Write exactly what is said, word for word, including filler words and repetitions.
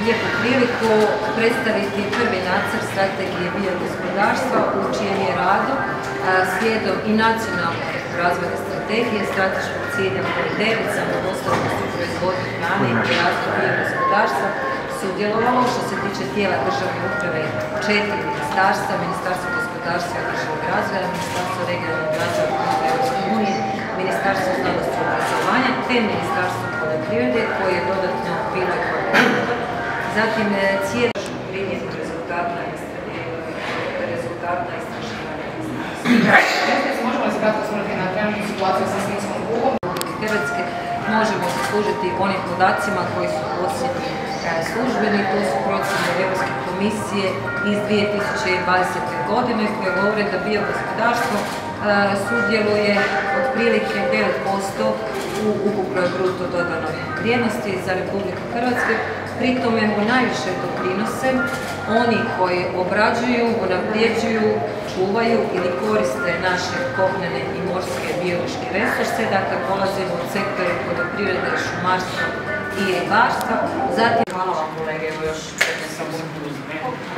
lijepu priliku predstaviti prvi nacrt strategije biogospodarstva u čijem je radu slijedom i nacionalne razvojne strategije, strateškog cilja broj devet, samodostatnost u proizvodnji hrane i razvoj biogospodarstva sudjelovalo što se tiče tijela državne uprave četiri ministarstva, Ministarstvo gospodarstva i održivog razvoja, Ministarstvo regionalnog razvoja i Europske unije, Ministarstvo znanosti i obrazovanja te Ministarstvo poljoprivrede koje je dodatno bilo i koordinator. Zatim cijeli primjeti rezultata istraživanja. Možemo li se kratko osvrnuti na trenutnu situaciju sa svinjskom kugom? Hrvatske možemo se služiti onim podacima koji su posljednji službeni, to su procjene Europske komisije iz dvije tisuće dvadesete. godine koje govore da biogospodarstvo sudjeluje otprilike devet posto u ukupnoj bruto dodanoj vrijednosti za Republiku Hrvatsku. Pri tome mu najviše doprinose oni koji obrađuju, unapređuju, čuvaju ili koriste naše kopnene i morske biološke resurse, dakle polazimo od sektora poljoprivrede, šumarstva i ribarstva. Zatim, hvala vam kolege, evo još petnaest sekundi.